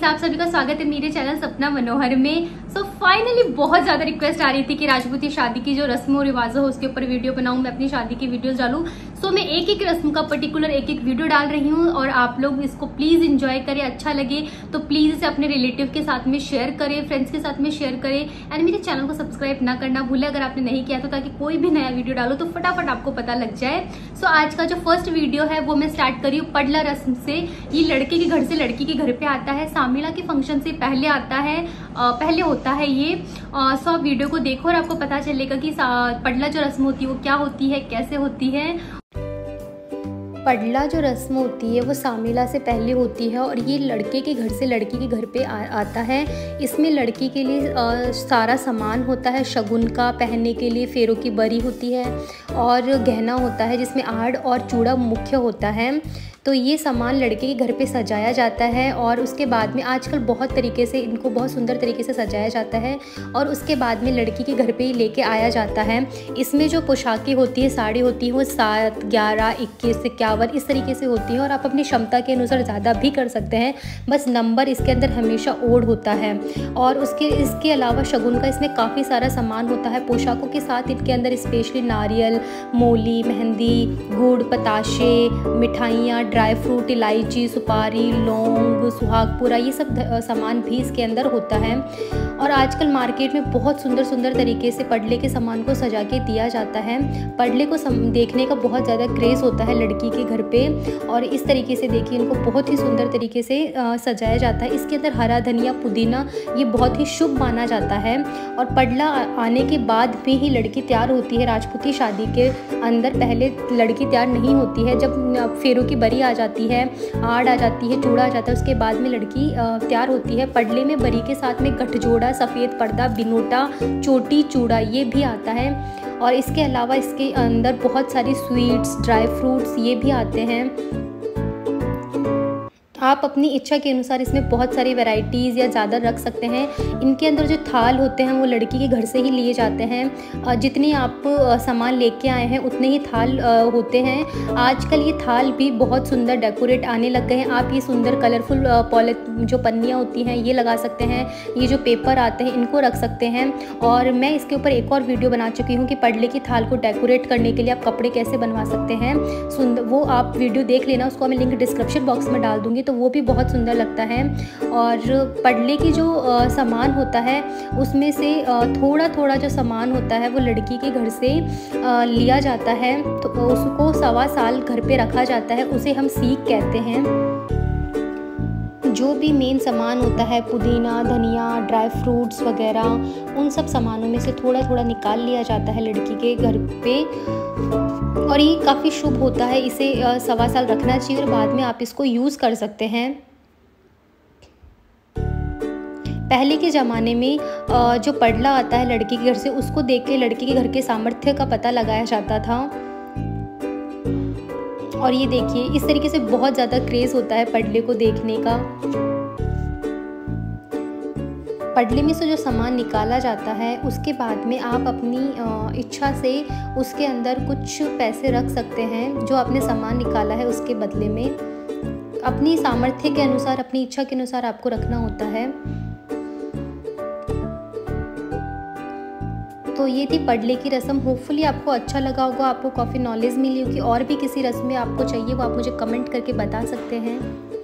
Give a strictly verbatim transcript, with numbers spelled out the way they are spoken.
आप सभी का स्वागत है मेरे चैनल सपना मनोहर में। सो so, फाइनली बहुत ज्यादा रिक्वेस्ट आ रही थी कि राजपूती शादी की जो रस्म और रिवाजों हो उसके ऊपर वीडियो बनाऊं, मैं अपनी शादी की वीडियोस डालूं। सो so, मैं एक एक रस्म का पर्टिकुलर एक एक वीडियो डाल रही हूं और आप लोग इसको प्लीज एंजॉय करें। अच्छा लगे तो प्लीज इसे अपने रिलेटिव के साथ में शेयर करें, फ्रेंड्स के साथ में शेयर करें एंड मेरे चैनल को सब्सक्राइब ना करना भूलें अगर आपने नहीं किया तो, ताकि कोई भी नया वीडियो डालो तो फटाफट आपको पता लग जाए। सो so, आज का जो फर्स्ट वीडियो है वो मैं स्टार्ट करी हूँ पडला रस्म से। ये लड़के के घर से लड़की के घर पे आता है, सामिला के फंक्शन से पहले आता है, आ, पहले होता है ये। सो आप वीडियो को देखो और आपको पता चलेगा कि पडला जो रस्म होती है वो क्या होती है, कैसे होती है। पडला जो रस्म होती है वो सामिला से पहले होती है और ये लड़के के घर से लड़की के घर पे आ, आता है। इसमें लड़की के लिए आ, सारा सामान होता है, शगुन का, पहनने के लिए फेरों की बरी होती है और गहना होता है जिसमें आड़ और चूड़ा मुख्य होता है। तो ये सामान लड़के के घर पे सजाया जाता है और उसके बाद में आजकल बहुत तरीके से इनको बहुत सुंदर तरीके से सजाया जाता है और उसके बाद में लड़की के घर पे ही लेके आया जाता है। इसमें जो पोशाकें होती है, साड़ी होती है, वो सात, ग्यारह, इक्कीस, इक्यावन इस तरीके से होती है और आप अपनी क्षमता के अनुसार ज़्यादा भी कर सकते हैं, बस नंबर इसके अंदर हमेशा ओड होता है। और उसके इसके अलावा शगुन का इसमें काफ़ी सारा सामान होता है। पोशाकों के साथ इनके अंदर स्पेशली नारियल, मूली, मेहंदी, गुड़, पताशे, मिठाइयाँ, ड्राई फ्रूट, इलायची, सुपारी, लौंग, सुहागपुरा, ये सब सामान भी इसके अंदर होता है। और आजकल मार्केट में बहुत सुंदर सुंदर तरीके से पडले के सामान को सजा के दिया जाता है। पडले को देखने का बहुत ज़्यादा क्रेज़ होता है लड़की के घर पे और इस तरीके से देखिए इनको बहुत ही सुंदर तरीके से सजाया जाता है। इसके अंदर हरा धनिया, पुदीना ये बहुत ही शुभ माना जाता है। और पडला आने के बाद भी ही लड़की तैयार होती है। राजपूती शादी के अंदर पहले लड़की तैयार नहीं होती है। जब फेरों की बरी आ जाती है, आड़ आ जाती है, चूड़ा आ जाता है, उसके बाद में लड़की तैयार होती है। पडले में बरी के साथ में गठजोड़ा, सफ़ेद पर्दा, बिनोटा, चोटी, चूड़ा ये भी आता है। और इसके अलावा इसके अंदर बहुत सारी स्वीट्स, ड्राई फ्रूट्स ये भी आते हैं। आप अपनी इच्छा के अनुसार इसमें बहुत सारी वैरायटीज़ या ज़्यादा रख सकते हैं। इनके अंदर जो थाल होते हैं वो लड़की के घर से ही लिए जाते हैं। जितने आप सामान लेके आए हैं उतने ही थाल होते हैं। आजकल ये थाल भी बहुत सुंदर डेकोरेट आने लग गए हैं। आप ये सुंदर कलरफुल पॉली जो पन्नियाँ होती हैं ये लगा सकते हैं, ये जो पेपर आते हैं इनको रख सकते हैं। और मैं इसके ऊपर एक और वीडियो बना चुकी हूँ कि पडले की थाल को डेकोरेट करने के लिए आप कपड़े कैसे बनवा सकते हैं। सुंदर वो आप वीडियो देख लेना, उसको मैं लिंक डिस्क्रिप्शन बॉक्स में डाल दूँगी, तो वो भी बहुत सुंदर लगता है। और पडले की जो आ, सामान होता है उसमें से आ, थोड़ा थोड़ा जो सामान होता है वो लड़की के घर से आ, लिया जाता है, तो उसको सवा साल घर पे रखा जाता है, उसे हम सीख कहते हैं। जो भी मेन सामान होता है, पुदीना, धनिया, ड्राई फ्रूट्स वगैरह, उन सब सामानों में से थोड़ा थोड़ा निकाल लिया जाता है लड़की के घर पे। और ये काफ़ी शुभ होता है, इसे सवा साल रखना चाहिए और बाद में आप इसको यूज़ कर सकते हैं। पहले के ज़माने में जो पडला आता है लड़की के घर से, उसको देख के लड़की के घर के सामर्थ्य का पता लगाया जाता था। और ये देखिए इस तरीके से बहुत ज़्यादा क्रेज़ होता है पडले को देखने का। पडले में से जो सामान निकाला जाता है उसके बाद में आप अपनी इच्छा से उसके अंदर कुछ पैसे रख सकते हैं जो आपने सामान निकाला है उसके बदले में। अपनी सामर्थ्य के अनुसार, अपनी इच्छा के अनुसार आपको रखना होता है। तो ये थी पडले की रस्म। होपफुली आपको अच्छा लगा होगा, आपको काफ़ी नॉलेज मिली होगी। और भी किसी रस्म में आपको चाहिए वो आप मुझे कमेंट करके बता सकते हैं।